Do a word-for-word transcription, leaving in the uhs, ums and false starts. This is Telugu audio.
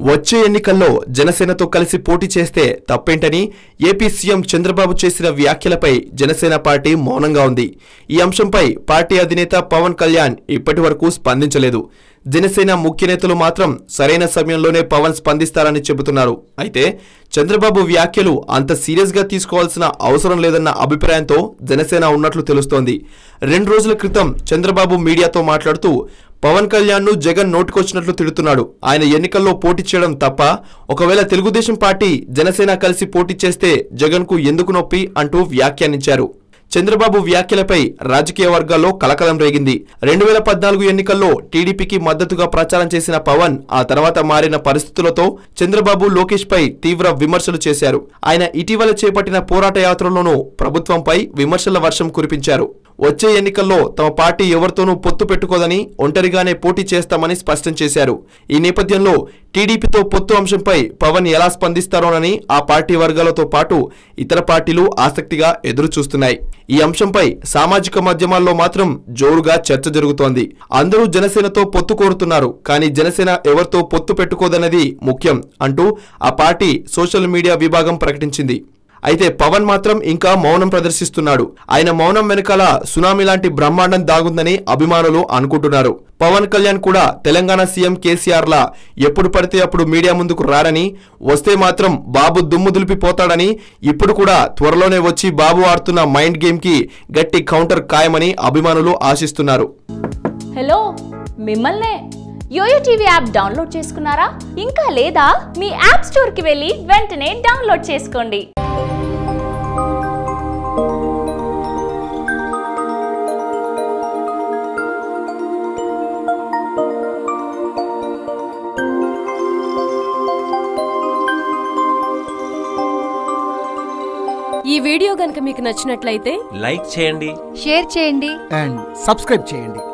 వచ్చే ఎన్నికల్లో జనసేనతో కలిసి పోటీ చేస్తే తప్పేంటని ఏపీ సీఎం చంద్రబాబు చేసిన వ్యాఖ్యలపై జనసేన పార్టీ మౌనంగా ఉంది. ఈ అంశంపై పార్టీ అధినేత పవన్ కళ్యాణ్ ఇప్పటివరకు స్పందించలేదు. జనసేన ముఖ్య నేతలు మాత్రం సరైన సమయంలోనే పవన్ స్పందిస్తారని చెబుతున్నారు. అయితే చంద్రబాబు వ్యాఖ్యలు అంత సీరియస్ గా తీసుకోవాల్సిన అవసరం లేదన్న అభిప్రాయంతో జనసేన ఉన్నట్లు తెలుస్తోంది. రెండు రోజుల క్రితం చంద్రబాబు మీడియాతో మాట్లాడుతూ పవన్ కళ్యాణ్ ను జగన్ నోటికొచ్చినట్లు తిడుతున్నాడు. ఆయన ఎన్నికల్లో పోటీ చేయడం తప్ప, ఒకవేళ తెలుగుదేశం పార్టీ జనసేన కలిసి పోటీ చేస్తే జగన్ కు ఎందుకు నొప్పి అంటూ వ్యాఖ్యానించారు. చంద్రబాబు వ్యాఖ్యలపై రాజకీయ వర్గాల్లో కలకలం రేగింది. రెండు వేల పద్నాలుగు ఎన్నికల్లో టీడీపీకి మద్దతుగా ప్రచారం చేసిన పవన్ ఆ తర్వాత మారిన పరిస్థితులతో చంద్రబాబు లోకేష్ పై తీవ్ర విమర్శలు చేశారు. ఆయన ఇటీవల చేపట్టిన పోరాట యాత్రలోనూ ప్రభుత్వంపై విమర్శల వర్షం కురిపించారు. వచ్చే ఎన్నికల్లో తమ పార్టీ ఎవరితోనూ పొత్తు పెట్టుకోదని, ఒంటరిగానే పోటీ చేస్తామని స్పష్టం చేశారు. ఈ నేపథ్యంలో టీడీపీతో పొత్తు అంశంపై పవన్ ఎలా స్పందిస్తారోనని ఆ పార్టీ వర్గాలతో పాటు ఇతర పార్టీలు ఆసక్తిగా ఎదురు చూస్తున్నాయి. ఈ అంశంపై సామాజిక మాధ్యమాల్లో మాత్రం జోరుగా చర్చ జరుగుతోంది. అందరూ జనసేనతో పొత్తు కోరుతున్నారు, కానీ జనసేన ఎవరితో పొత్తు పెట్టుకోదన్నది ముఖ్యం అంటూ ఆ పార్టీ సోషల్ మీడియా విభాగం ప్రకటించింది. అయితే పవన్ మాత్రం ఇంకా మౌనం ప్రదర్శిస్తున్నాడు. ఆయన మౌనం వెనకాల సునామీ లాంటి బ్రహ్మాండం దాగుందని అభిమానులు అనుకుంటున్నారు. పవన్ కళ్యాణ్ కూడా తెలంగాణ సీఎం కేసీఆర్ లా ఎప్పుడు పడితే అప్పుడు మీడియా ముందుకు రారని, వస్తే మాత్రం బాబు దుమ్ము దులిపిపోతాడని, ఇప్పుడు కూడా త్వరలోనే వచ్చి బాబు ఆడుతున్న మైండ్ గేమ్ కి గట్టి కౌంటర్ ఖాయమని అభిమానులు ఆశిస్తున్నారు. హలో, మిమ్మల్నే యోయో టీవీ యాప్ డౌన్లోడ్ చేసుకున్నారా? ఇంకా లేదా? మీ యాప్ స్టోర్ కి వెళ్ళి వెంటనే డౌన్లోడ్ చేసుకోండి. ఈ వీడియో గనుక మీకు నచ్చినట్లయితే లైక్ చేయండి, షేర్ చేయండి అండ్ సబ్స్క్రైబ్ చేయండి.